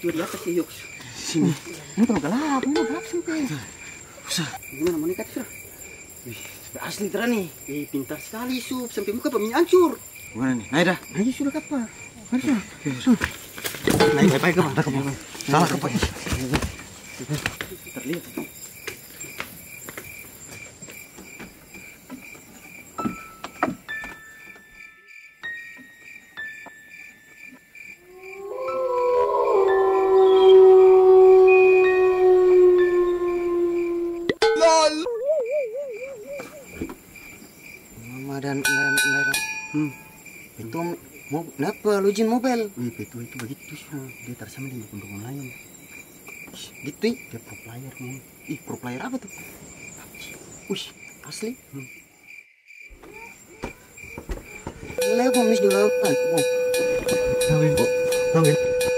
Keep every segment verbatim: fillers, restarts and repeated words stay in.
coba di atas ya, Yoks. Sini. Ini terlalu gelap, ini gelap sih. Usah. Gimana mau nekat, Sur? Wih, asli terang nih. Eh, pintar sekali, Sup. Sampai muka peminya hancur. Gimana nih? Naik dah. Ayo sudah kapal. Mari, Sur. Naik, naik, naik, kapal. Salah kapal. Terlihat. Mama dan dan dan hmm. Itu mau kenapa lu jin mobil? Wih, itu itu begitu sih. Dia tersama dengan pendukung lain. Gitu ih, Dia pro player nih. ih pro player apa tuh? Wih, asli. Hmm. Lewat mis di lautan. Oh. Tawin. Tawin.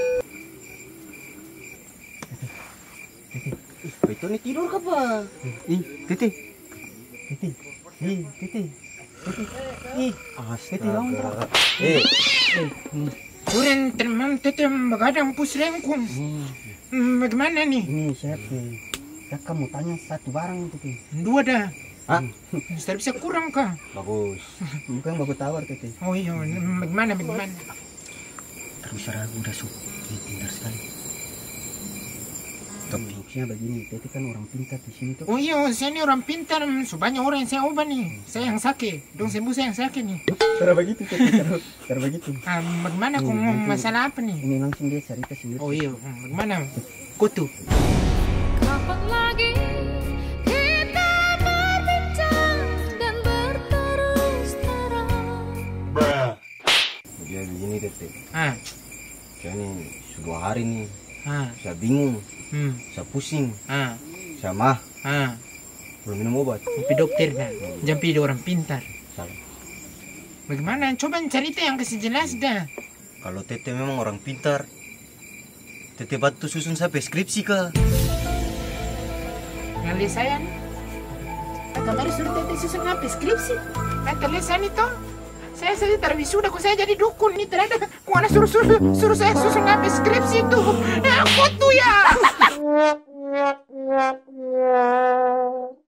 Itu nih tidur apa? Ih, Titi. Titi. Ih, Titi. Titi. Ih, Titi bangun terang. Eh, Kuren teman tetem begadang pusrengkung. Hmm, bagaimana nih? Ini saya Titi. Kakak mau tanya satu barang Titi. Dua dah. ah, Mister bisa kurang kah? bagus. Bukan bagus tawar Titi. Oh iya, bagaimana bagaimana? Terus ragu udah Sup. Ih, pintar sekali. Tapi maksudnya begini, Titi kan orang pintar di sini tuh. Oh iya, saya ini orang pintar. Sebanyak orang yang saya ubah nih. Saya yang sakit. Dong sembuh saya yang sakit nih. Cara begitu Titi, cara, cara begitu. Ah, bagaimana Hmm, kau ngomong nanti- masalah apa nih? Ini langsung dia cerita sendiri. Oh iya, hmm, bagaimana? Kutu. Kapan lagi kita berbincang dan berterus terang? Jadi begini Tete. Ah, Saya ini sudah hari nih. ah, Saya bingung, hmm, saya pusing, ah, saya mah ah. belum minum obat. Tapi dokter dah. Jangan pilih orang pintar. Salah. Bagaimana? Coba cerita yang kasih jelas dah. Kalau Tete memang orang pintar, Tete bantu susun saya preskripsi kah? Ngali saya nih. Kemarin suruh tete susun apa skripsi. Kata lihat saya nih toh. Saya saja terwisuda kok saya jadi dukun nih ternyata. Kok anak suruh suruh suruh saya susun apa skripsi itu. Eh, aku tuh ya.